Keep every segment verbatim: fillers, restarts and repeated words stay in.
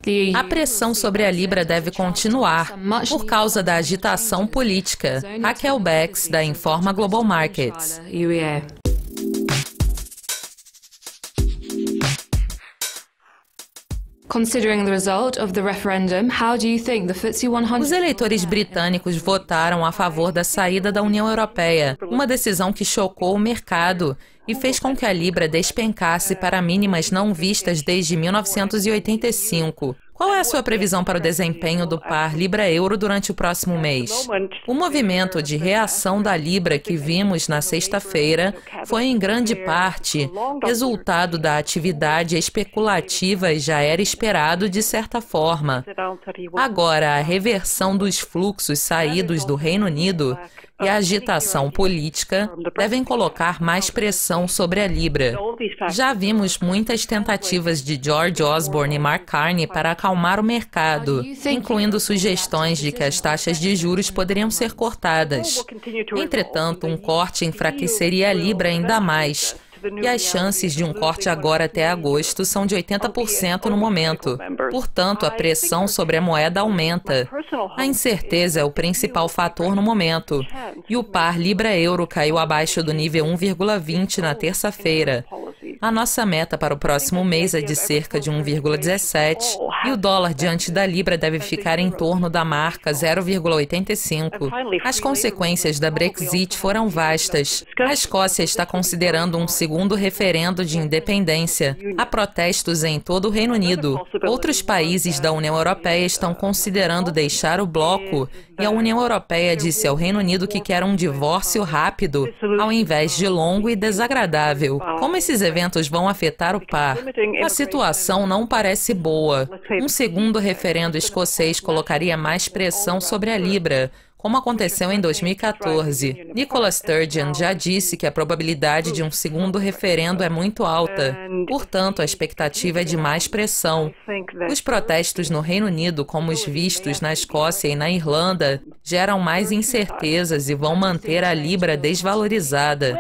A pressão sobre a Libra deve continuar por causa da agitação política. Raquel Becks, da Informa Global Markets. Os eleitores britânicos votaram a favor da saída da União Europeia, uma decisão que chocou o mercado e fez com que a Libra despencasse para mínimas não vistas desde mil novecentos e oitenta e cinco. Qual é a sua previsão para o desempenho do par Libra-Euro durante o próximo mês? O movimento de reação da Libra que vimos na sexta-feira foi, em grande parte, resultado da atividade especulativa e já era esperado de certa forma. Agora, a reversão dos fluxos saídos do Reino Unido e a agitação política devem colocar mais pressão sobre a Libra. Já vimos muitas tentativas de George Osborne e Mark Carney para acalmar o mercado, incluindo sugestões de que as taxas de juros poderiam ser cortadas. Entretanto, um corte enfraqueceria a Libra ainda mais. E as chances de um corte agora até agosto são de oitenta por cento no momento. Portanto, a pressão sobre a moeda aumenta. A incerteza é o principal fator no momento. E o par Libra-Euro caiu abaixo do nível um vírgula vinte na terça-feira. A nossa meta para o próximo mês é de cerca de um vírgula dezessete e o dólar diante da Libra deve ficar em torno da marca zero vírgula oitenta e cinco. As consequências da Brexit foram vastas. A Escócia está considerando um segundo referendo de independência. Há protestos em todo o Reino Unido. Outros países da União Europeia estão considerando deixar o bloco e a União Europeia disse ao Reino Unido que quer um divórcio rápido, ao invés de longo e desagradável. Como esses eventos vão afetar o par? A situação não parece boa. Um segundo referendo escocês colocaria mais pressão sobre a Libra, como aconteceu em dois mil e quatorze. Nicola Sturgeon já disse que a probabilidade de um segundo referendo é muito alta. Portanto, a expectativa é de mais pressão. Os protestos no Reino Unido, como os vistos na Escócia e na Irlanda, geram mais incertezas e vão manter a Libra desvalorizada.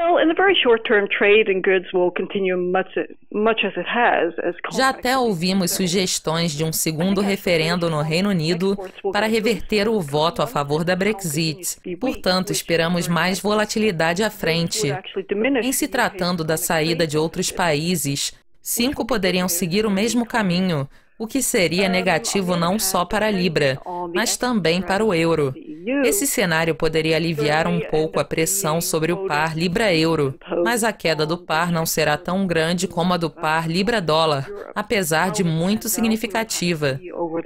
Já até ouvimos sugestões de um segundo referendo no Reino Unido para reverter o voto a favor da Brexit. Portanto, esperamos mais volatilidade à frente. Em se tratando da saída de outros países, cinco poderiam seguir o mesmo caminho, o que seria negativo não só para a Libra, mas também para o euro. Esse cenário poderia aliviar um pouco a pressão sobre o par Libra-Euro, mas a queda do par não será tão grande como a do par Libra-Dólar, apesar de muito significativa.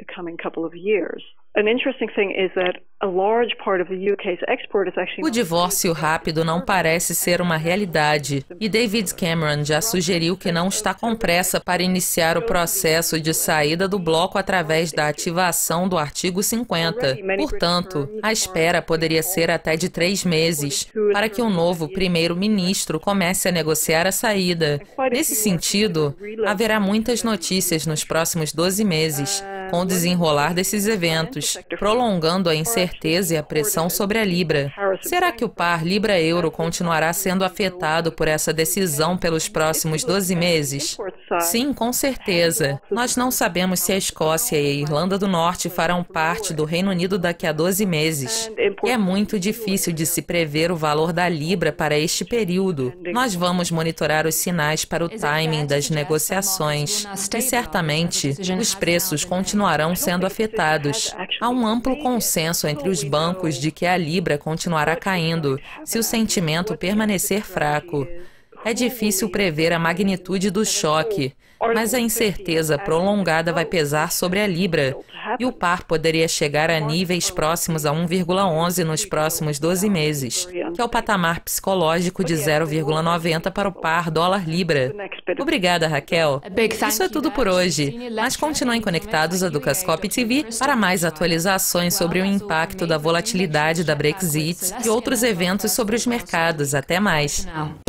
O divórcio rápido não parece ser uma realidade, e David Cameron já sugeriu que não está com pressa para iniciar o processo de saída do bloco através da ativação do artigo cinquenta. Portanto, a espera poderia ser até de três meses, para que o novo primeiro-ministro comece a negociar a saída. Nesse sentido, haverá muitas notícias nos próximos doze meses, com o desenrolar desses eventos, prolongando a incerteza e a pressão sobre a Libra. Será que o par Libra-Euro continuará sendo afetado por essa decisão pelos próximos doze meses? Sim, com certeza. Nós não sabemos se a Escócia e a Irlanda do Norte farão parte do Reino Unido daqui a doze meses. E é muito difícil de se prever o valor da Libra para este período. Nós vamos monitorar os sinais para o timing das negociações. E certamente, os preços continuarão sendo afetados. Há um amplo consenso entre os bancos de que a Libra continuará caindo se o sentimento permanecer fraco. É difícil prever a magnitude do choque, mas a incerteza prolongada vai pesar sobre a Libra, e o par poderia chegar a níveis próximos a um vírgula onze nos próximos doze meses, que é o patamar psicológico de zero vírgula noventa para o par dólar-libra. Obrigada, Raquel. Isso é tudo por hoje, mas continuem conectados a Dukascopy T V para mais atualizações sobre o impacto da volatilidade da Brexit e outros eventos sobre os mercados. Até mais.